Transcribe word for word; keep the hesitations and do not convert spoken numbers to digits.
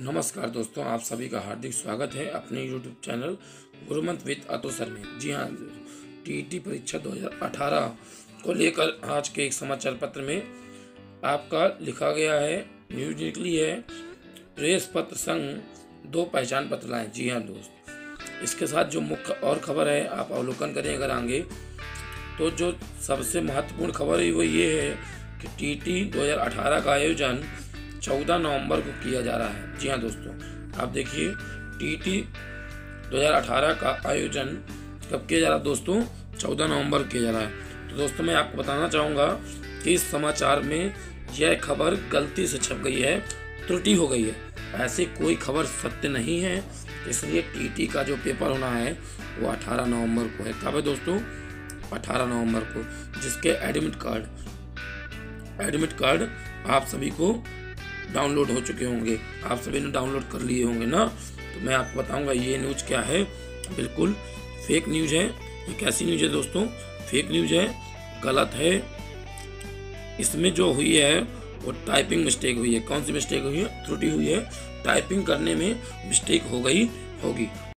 नमस्कार दोस्तों, आप सभी का हार्दिक स्वागत है अपने YouTube channel Gurumantra with Ato sir में। जी हाँ, टीईटी परीक्षा दो हज़ार अठारह को लेकर आज के एक समाचार पत्र में आपका लिखा गया है, न्यूज निकली है, प्रेस पत्र संग दो पहचान पत्र लाएं। जी हाँ दोस्त, इसके साथ जो मुख्य और खबर है आप अवलोकन करें अगर आगे, तो जो सबसे महत्वपूर्ण खबर है वो ये है कि टीईटी दो हज़ार अठारह का आयोजन चौदह नवंबर को किया जा रहा है। जी हाँ दोस्तों, आप देखिए टीईटी दो हज़ार अठारह का आयोजन कब किया जा रहा है दोस्तों? चौदह नवंबर को किया जा रहा है। तो दोस्तों मैं आपको बताना चाहूँगा कि इस समाचार में यह खबर गलती से छप गई है, त्रुटि हो गई है। ऐसी कोई खबर सत्य नहीं है, इसलिए टीईटी का जो पेपर होना है वो अठारह नवंबर को है। कब है दोस्तों? अठारह नवंबर को, जिसके एडमिट कार्ड एडमिट कार्ड आप सभी को डाउनलोड हो चुके होंगे, आप सभी ने डाउनलोड कर लिए होंगे ना। तो मैं आपको बताऊंगा ये न्यूज़ क्या है। बिल्कुल फेक न्यूज़ है। ये कैसी न्यूज़ है दोस्तों? फेक न्यूज़ है, गलत है। इसमें जो हुई है वो टाइपिंग मिस्टेक हुई है। कौन सी मिस्टेक हुई है? त्रुटि हुई है, टाइपिंग करने में मिस्टेक हो गई होगी।